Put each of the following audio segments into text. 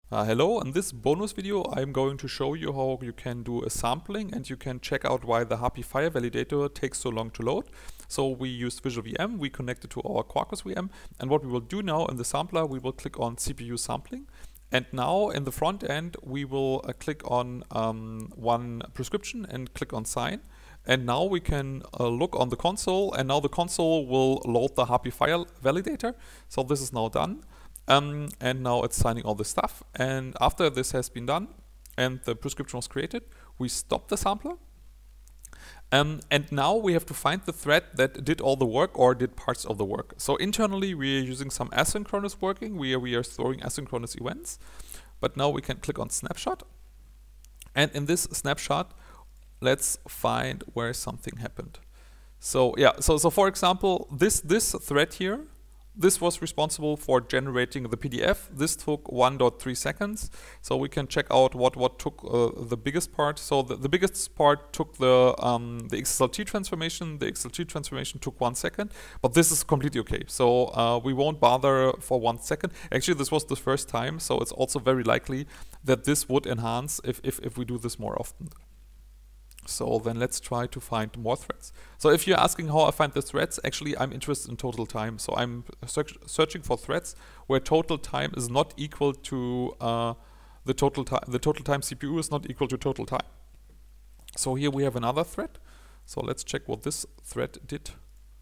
Hello, in this bonus video I'm going to show you how you can do a sampling and you can check out why the HappyFire validator takes so long to load. So we used Visual VM, we connected to our Quarkus VM, and what we will do now in the sampler, we will click on CPU sampling. And now in the front end we will click on one prescription and click on sign. And now we can look on the console, and now the console will load the HappyFire validator. So this is now done. And now it's signing all the stuff. And after this has been done and the prescription was created, we stop the sampler. And now we have to find the thread that did all the work or did parts of the work. So internally we are using some asynchronous working where we are storing asynchronous events. But now we can click on snapshot. And in this snapshot, let's find where something happened. So yeah, so for example, this thread here, this was responsible for generating the PDF. This took 1.3 seconds. So we can check out what took the biggest part. So the biggest part took the XSLT transformation. The XSLT transformation took 1 second, but this is completely okay. So we won't bother for 1 second. Actually, this was the first time, so it's also very likely that this would enhance if we do this more often. So then let's try to find more threads. So if you're asking how I find the threads, actually I'm interested in total time. So I'm searching for threads where total time is not equal to the total time. The total time CPU is not equal to total time. So here we have another thread. So let's check what this thread did.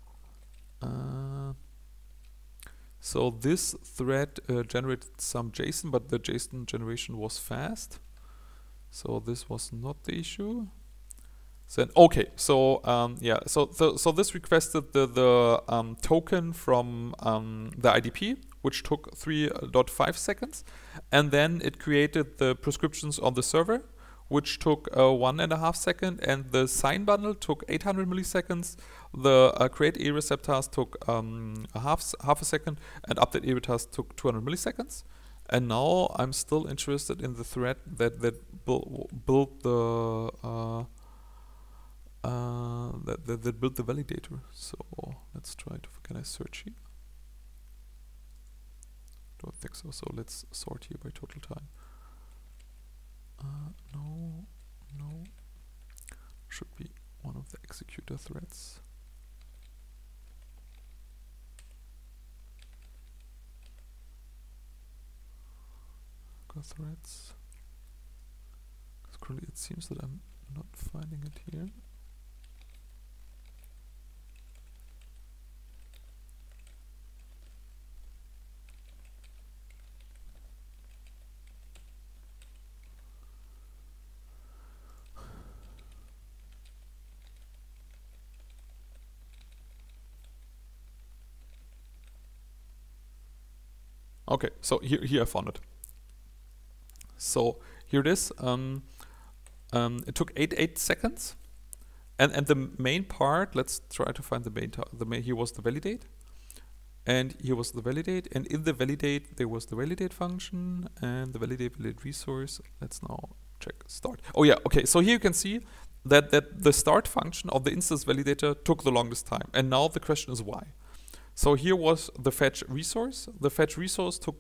So this thread generated some JSON, but the JSON generation was fast. So this was not the issue. Then okay, so yeah, so this requested the token from the IDP, which took 3.5 seconds, and then it created the prescriptions on the server, which took 1.5 seconds, and the sign bundle took 800 milliseconds. The create eRecep task took half a second, and update eRecep task took 200 milliseconds. And now I'm still interested in the thread that built the that built the validator. So let's try to, can I search here? Don't think so. So let's sort here by total time. No. Should be one of the executor threads. Threads. Because currently it seems that I'm not finding it here. Okay, so here I found it. So here it is. It took 8 seconds, and the main part. Let's try to find the main. Here was the validate, and here was the validate, and in the validate there was the validate function and the validate resource. Let's now check start. Oh yeah, okay. So here you can see that the start function of the instance validator took the longest time, and now the question is why. So here was the fetch resource. The fetch resource took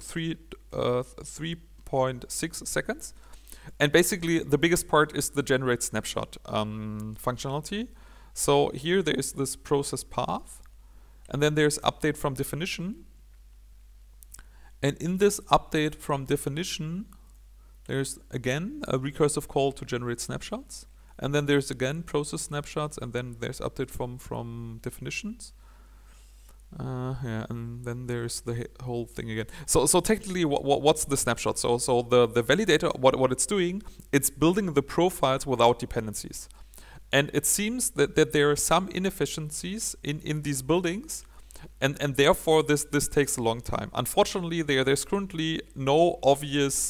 3.6 seconds. And basically the biggest part is the generate snapshot functionality. So here there is this process path, and then there's update from definition. And in this update from definition, there's again a recursive call to generate snapshots. And then there's again process snapshots, and then there's update from definitions. Yeah, and then there's the whole thing again. So technically, what's the snapshot? So the validator, what it's doing, it's building the profiles without dependencies, and it seems that there are some inefficiencies in these buildings, and therefore this takes a long time. Unfortunately, there's currently no obvious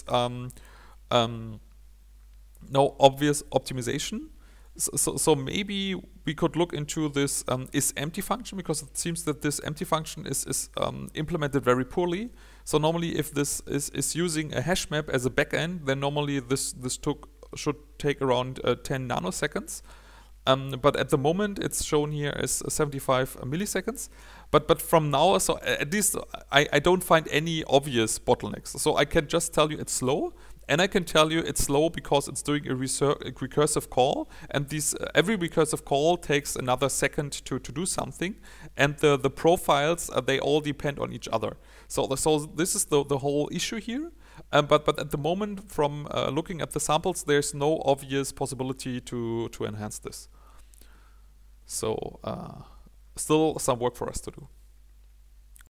optimization. So maybe we could look into this isEmpty function, because it seems that this empty function is implemented very poorly. So normally if this is using a hash map as a backend, then normally this should take around 10 nanoseconds. But at the moment it's shown here as 75 milliseconds. But from now, so at least I don't find any obvious bottlenecks. So I can just tell you it's slow, and I can tell you it's slow because it's doing a recursive call, and every recursive call takes another second to do something, and the profiles, they all depend on each other. So this is the whole issue here. But at the moment, from looking at the samples, there's no obvious possibility to enhance this. So still some work for us to do.